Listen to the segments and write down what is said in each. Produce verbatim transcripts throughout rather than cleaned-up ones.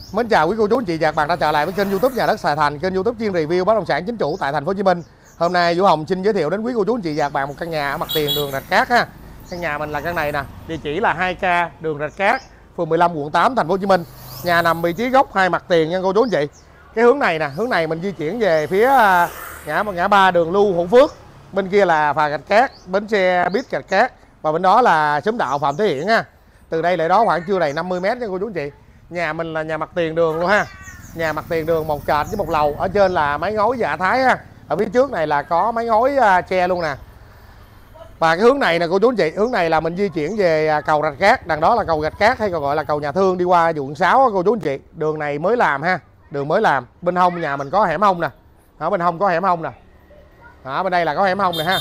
Mến chào quý cô chú anh chị và các bạn đã trở lại với kênh YouTube Nhà Đất Sài Thành, kênh YouTube chuyên review bất động sản chính chủ tại thành phố Hồ Chí Minh. Hôm nay Vũ Hồng xin giới thiệu đến quý cô chú anh chị và các bạn một căn nhà ở mặt tiền đường Rạch Cát ha. Căn nhà mình là căn này nè, địa chỉ là hai K đường Rạch Cát, phường mười lăm, quận tám, thành phố Hồ Chí Minh. Nhà nằm vị trí góc hai mặt tiền nha cô chú anh chị. Cái hướng này nè, hướng này mình di chuyển về phía ngã ngã ba đường Lưu Hữu Phước. Bên kia là phà Rạch Cát, bến xe buýt Rạch Cát, và bên đó là xóm đạo Phạm Thế Hiển ha. Từ đây lại đó khoảng chưa đầy năm mươi mét nha cô chú anh chị. Nhà mình là nhà mặt tiền đường luôn ha. Nhà mặt tiền đường một trệt với một lầu, ở trên là mái ngói Dạ Thái ha. Ở phía trước này là có mái ngói tre luôn nè. Và cái hướng này nè cô chú anh chị, hướng này là mình di chuyển về cầu Rạch Cát, đằng đó là cầu Rạch Cát hay còn gọi là cầu Nhà Thương đi qua quận sáu cô chú anh chị. Đường này mới làm ha, đường mới làm. Bên hông nhà mình có hẻm hông nè. Ở bên hông có hẻm hông nè. Ở bên đây là có hẻm hông nè ha.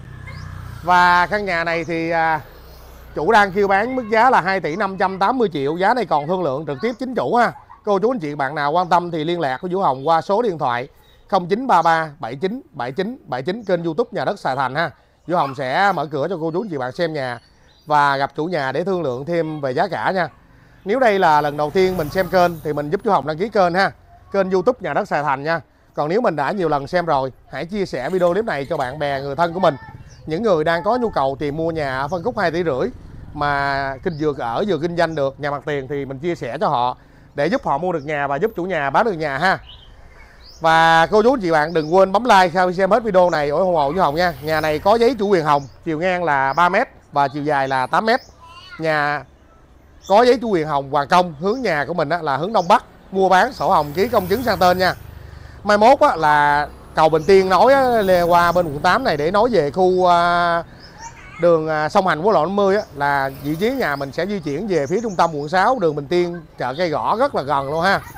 Và căn nhà này thì chủ đang kêu bán mức giá là hai tỷ năm trăm tám mươi triệu, giá này còn thương lượng trực tiếp chính chủ ha. Cô chú anh chị bạn nào quan tâm thì liên lạc với Vũ Hồng qua số điện thoại không chín ba ba bảy chín bảy chín bảy chín, kênh YouTube Nhà Đất Sài Thành ha. Vũ Hồng sẽ mở cửa cho cô chú anh chị bạn xem nhà và gặp chủ nhà để thương lượng thêm về giá cả nha. Nếu đây là lần đầu tiên mình xem kênh thì mình giúp Vũ Hồng đăng ký kênh ha, kênh YouTube Nhà Đất Sài Thành nha. Còn nếu mình đã nhiều lần xem rồi, hãy chia sẻ video clip này cho bạn bè người thân của mình, những người đang có nhu cầu tìm mua nhà ở phân khúc hai tỷ rưỡi mà kinh vừa ở vừa kinh doanh được nhà mặt tiền, thì mình chia sẻ cho họ để giúp họ mua được nhà và giúp chủ nhà bán được nhà ha. Và cô chú anh chị bạn đừng quên bấm like sau khi xem hết video này, ủng hộ với Hồng nha. Nhà này có giấy chủ quyền hồng, chiều ngang là ba mét và chiều dài là tám mét. Nhà có giấy chủ quyền hồng hoàn công, hướng nhà của mình là hướng đông bắc, mua bán sổ hồng ký công chứng sang tên nha. Mai mốt là cầu Bình Tiên nối qua bên quận tám này để nối về khu đường sông Hành quốc lộ năm mươi á, là vị trí nhà mình sẽ di chuyển về phía trung tâm quận sáu, đường Bình Tiên, chợ Cây Gõ rất là gần luôn ha.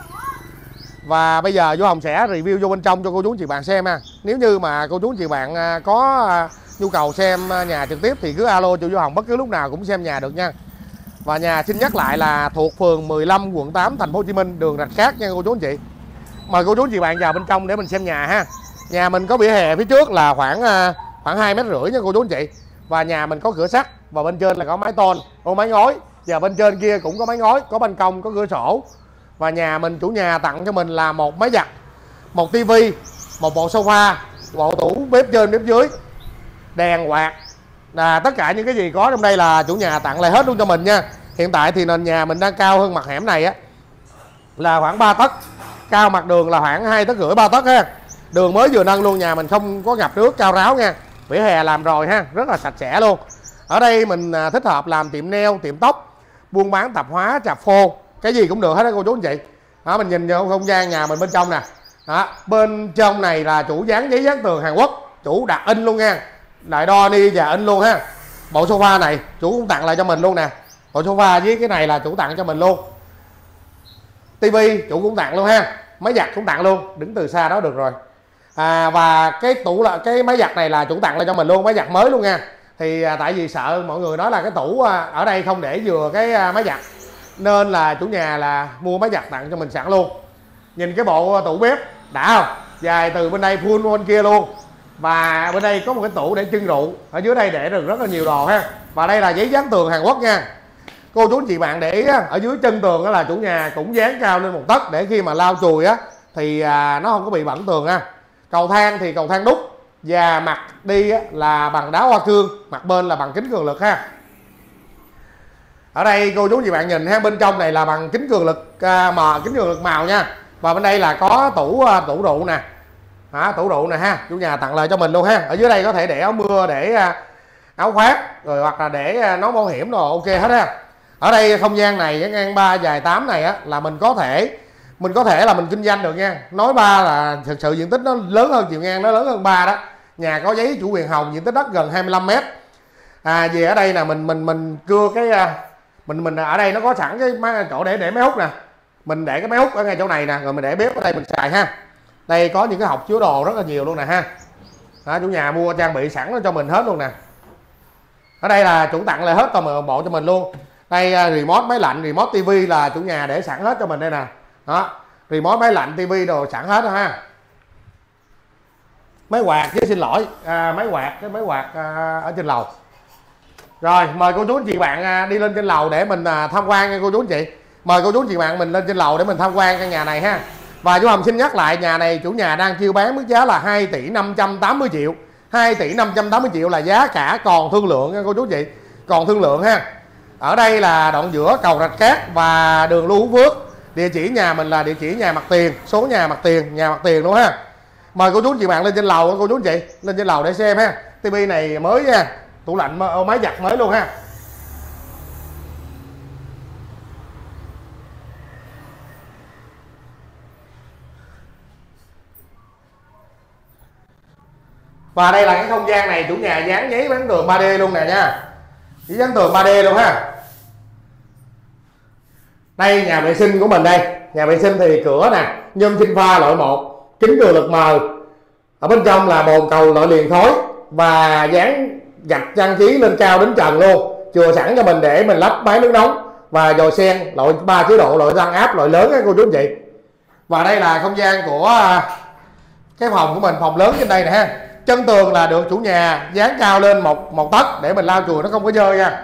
Và bây giờ Vũ Hồng sẽ review vô bên trong cho cô chú anh chị bạn xem ha. Nếu như mà cô chú anh chị bạn có nhu cầu xem nhà trực tiếp thì cứ alo cho Vũ Hồng bất cứ lúc nào cũng xem nhà được nha. Và nhà xin nhắc lại là thuộc phường mười lăm, quận tám, thành phố Hồ Chí Minh, đường Rạch Cát nha cô chú anh chị. Mời cô chú anh chị bạn vào bên trong để mình xem nhà ha. Nhà mình có vỉa hè phía trước là khoảng khoảng hai mét rưỡi nha cô chú anh chị. Và nhà mình có cửa sắt và bên trên là có mái tôn, ô mái ngói, và bên trên kia cũng có mái ngói, có ban công, có cửa sổ. Và nhà mình chủ nhà tặng cho mình là một máy giặt, một tivi, một bộ sofa, bộ tủ bếp trên bếp dưới, đèn quạt, là tất cả những cái gì có trong đây là chủ nhà tặng lại hết luôn cho mình nha. Hiện tại thì nền nhà mình đang cao hơn mặt hẻm này á là khoảng ba tấc, cao mặt đường là khoảng hai tấc rưỡi ba tấc ha. Đường mới vừa nâng luôn, nhà mình không có ngập nước, cao ráo nha. Vỉa hè làm rồi ha, rất là sạch sẽ luôn. Ở đây mình thích hợp làm tiệm nail, tiệm tóc, buôn bán tạp hóa, trà phô, cái gì cũng được hết đó cô chú anh chị. Đó, mình nhìn vô không gian nhà mình bên trong nè. Đó, bên trong này là chủ dán giấy dán tường Hàn Quốc, chủ đặt in luôn nha, đại đo ni và in luôn ha. Bộ sofa này chủ cũng tặng lại cho mình luôn nè. Bộ sofa với cái này là chủ tặng cho mình luôn. Tivi chủ cũng tặng luôn ha, máy giặt cũng tặng luôn, đứng từ xa đó được rồi. À, và cái tủ là cái máy giặt này là chủ tặng lại cho mình luôn, máy giặt mới luôn nha. Thì à, tại vì sợ mọi người nói là cái tủ à, ở đây không để vừa cái à, máy giặt, nên là chủ nhà là mua máy giặt tặng cho mình sẵn luôn. Nhìn cái bộ tủ bếp đã không, dài từ bên đây full bên kia luôn. Và bên đây có một cái tủ để trưng rượu, ở dưới đây để được rất là nhiều đồ ha. Và đây là giấy dán tường Hàn Quốc nha. Cô chú anh chị bạn để ý á, ở dưới chân tường đó là chủ nhà cũng dán cao lên một tấc để khi mà lau chùi á thì à, nó không có bị bẩn tường ha. Cầu thang thì cầu thang đúc, và mặt đi là bằng đá hoa cương, mặt bên là bằng kính cường lực ha. Ở đây cô chú anh chị bạn nhìn ha, bên trong này là bằng kính cường lực à, mờ, kính cường lực màu nha. Và bên đây là có tủ tủ rượu nè. Đó, tủ rượu nè ha, chủ nhà tặng lời cho mình luôn ha. Ở dưới đây có thể để áo mưa, để à, áo khoác, rồi hoặc là để à, nón bảo hiểm rồi ok hết ha. Ở đây không gian này cái ngang ba dài tám này á là mình có thể mình có thể là mình kinh doanh được nha. Nói ba là thực sự diện tích nó lớn hơn chiều ngang, nó lớn hơn ba đó. Nhà có giấy chủ quyền hồng, diện tích đất gần hai mươi lăm mét. À, về ở đây là mình mình mình cưa cái mình mình ở đây nó có sẵn cái máy, chỗ để để máy hút nè. Mình để cái máy hút ở ngay chỗ này nè, rồi mình để bếp ở đây mình xài ha. Đây có những cái hộp chứa đồ rất là nhiều luôn nè ha. Đó, chủ nhà mua trang bị sẵn cho mình hết luôn nè. Ở đây là chủ tặng lại hết toàn bộ cho mình luôn. Đây remote máy lạnh, remote tivi là chủ nhà để sẵn hết cho mình đây nè. Đó, remote máy lạnh, tivi đồ sẵn hết đó ha. Máy quạt chứ xin lỗi, à, máy quạt cái máy quạt à, ở trên lầu. Rồi mời cô chú anh chị bạn à, đi lên trên lầu để mình à, tham quan nha cô chú anh chị. Mời cô chú anh chị bạn mình lên trên lầu để mình tham quan căn nhà này ha. Và Vũ Hồng xin nhắc lại, nhà này chủ nhà đang kêu bán mức giá là hai tỷ năm trăm tám mươi triệu. hai tỷ năm trăm tám mươi triệu là giá cả, còn thương lượng nha cô chú chị, còn thương lượng ha. Ở đây là đoạn giữa cầu Rạch Cát và đường Lưu Hữu Phước. Địa chỉ nhà mình là địa chỉ nhà mặt tiền, số nhà mặt tiền, nhà mặt tiền luôn ha. Mời cô chú chị bạn lên trên lầu, cô chú chị lên trên lầu để xem ha. Tivi này mới nha, tủ lạnh máy giặt mới luôn ha. Và đây là cái không gian này chủ nhà dán giấy bán tường ba D luôn nè nha, chỉ dán tường ba D luôn ha. Đây nhà vệ sinh của mình đây, nhà vệ sinh thì cửa nè, nhôm sinh pha loại một, kính cường lực mờ. Ở bên trong là bồn cầu loại liền khối và dán gạch trang trí lên cao đến trần luôn, chừa sẵn cho mình để mình lắp máy nước nóng và dồi sen loại ba chế độ, loại tăng áp loại lớn á cô chú anh chị. Và đây là không gian của cái phòng của mình, phòng lớn trên đây nè ha. Chân tường là được chủ nhà dán cao lên một một tấc để mình lau chùi nó không có dơ nha.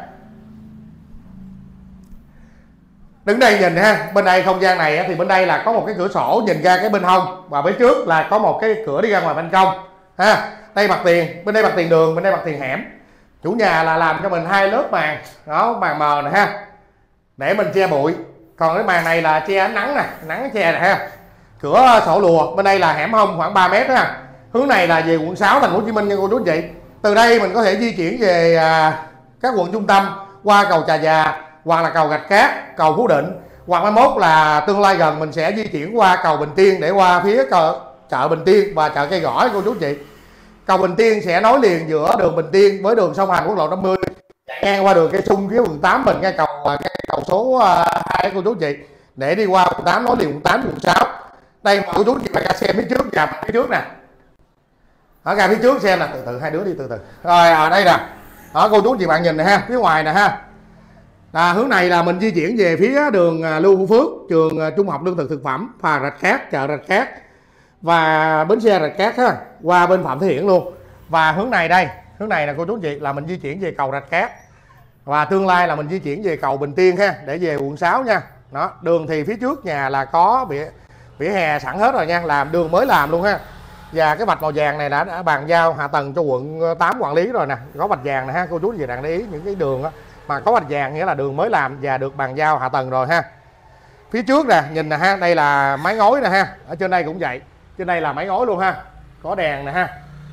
Đứng đây nhìn ha, bên đây không gian này thì bên đây là có một cái cửa sổ nhìn ra cái bên hông, và bên trước là có một cái cửa đi ra ngoài ban công ha. Đây mặt tiền, bên đây mặt tiền đường, bên đây mặt tiền hẻm. Chủ nhà là làm cho mình hai lớp màn đó, màn mờ nè ha, để mình che bụi. Còn cái màn này là che ánh nắng nè, nắng che nè ha. Cửa sổ lùa, bên đây là hẻm hông khoảng ba mét ha. Hướng này là về quận sáu thành phố Hồ Chí Minh nha cô chú anh chị. Từ đây mình có thể di chuyển về à, các quận trung tâm qua cầu Trà Già, hoặc là cầu Rạch Cát, cầu Phú Định, hoặc mai mốt là tương lai gần mình sẽ di chuyển qua cầu Bình Tiên để qua phía chợ, chợ Bình Tiên và chợ Cây Gõ cô chú chị. Cầu Bình Tiên sẽ nối liền giữa đường Bình Tiên với đường sông Hành quốc lộ năm mươi, ngang qua đường Cây Sung phía quận tám mình, ngay cầu cái cầu số hai cô chú chị, để đi qua quận tám nối liền quận tám quận sáu. Đây mà cô chú chị phải xem phía trước, và phía trước nè, ở ra phía trước xem nè, từ từ hai đứa đi từ từ. Rồi ở đây nè, đó cô chú chị bạn nhìn nè ha, phía ngoài nè ha. Là hướng này là mình di chuyển về phía đường Lưu Hữu Phước, trường trung học lương thực thực phẩm, phà Rạch Cát, chợ Rạch Cát và bến xe Rạch Cát ha, qua bên Phạm Thế Hiển luôn. Và hướng này đây, hướng này là cô chú chị là mình di chuyển về cầu Rạch Cát, và tương lai là mình di chuyển về cầu Bình Tiên ha, để về quận sáu nha. Đó, đường thì phía trước nhà là có vỉa vỉa hè sẵn hết rồi nha, làm đường mới làm luôn ha. Và cái vạch màu vàng này đã, đã bàn giao hạ tầng cho quận tám quản lý rồi nè, có vạch vàng nè ha, cô chú chị đang để ý những cái đường đó mà có vạch vàng nghĩa là đường mới làm và được bàn giao hạ tầng rồi ha. Phía trước nè, nhìn nè ha, đây là mái ngói nè ha, ở trên đây cũng vậy, trên đây là mái ngói luôn ha, có đèn nè ha.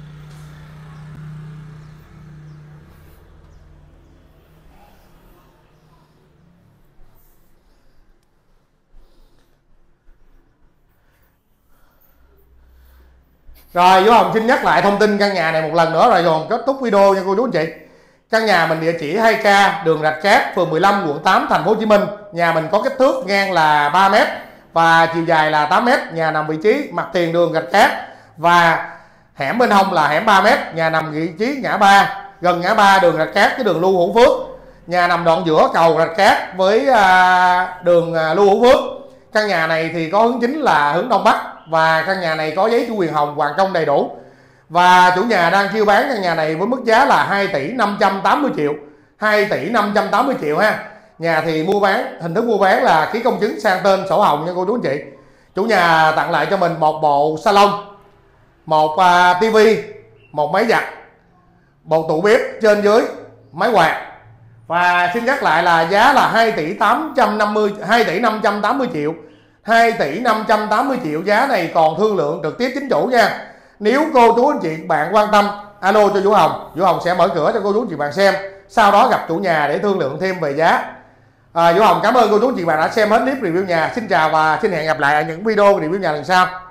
Rồi Vũ Hồng xin nhắc lại thông tin căn nhà này một lần nữa rồi rồi kết thúc video nha cô chú anh chị. Căn nhà mình địa chỉ hai K, đường Rạch Cát, phường mười lăm, quận tám, thành phố Hồ Chí Minh. Nhà mình có kích thước ngang là ba mét và chiều dài là tám mét. Nhà nằm vị trí mặt tiền đường Rạch Cát và hẻm bên hông là hẻm ba mét. Nhà nằm vị trí ngã ba, gần ngã ba đường Rạch Cát với đường Lưu Hữu Phước. Nhà nằm đoạn giữa cầu Rạch Cát với đường Lưu Hữu Phước. Căn nhà này thì có hướng chính là hướng Đông Bắc, và căn nhà này có giấy chủ quyền hồng hoàn công đầy đủ. Và chủ nhà đang kêu bán căn nhà này với mức giá là hai tỷ năm trăm tám mươi triệu. hai tỷ năm trăm tám mươi triệu ha. Nhà thì mua bán, hình thức mua bán là ký công chứng sang tên sổ hồng nha cô chú anh chị. Chủ nhà tặng lại cho mình một bộ salon, một uh, tivi, một máy giặt, một tủ bếp trên dưới, máy quạt. Và xin nhắc lại là giá là hai tỷ tám trăm năm mươi, hai tỷ năm trăm tám mươi triệu. hai tỷ năm trăm tám mươi triệu, giá này còn thương lượng trực tiếp chính chủ nha. Nếu cô chú anh chị bạn quan tâm, alo cho Vũ Hồng, Vũ Hồng sẽ mở cửa cho cô chú anh chị bạn xem, sau đó gặp chủ nhà để thương lượng thêm về giá. à, Vũ Hồng cảm ơn cô chú anh chị bạn đã xem hết clip review nhà. Xin chào và xin hẹn gặp lại ở những video review nhà lần sau.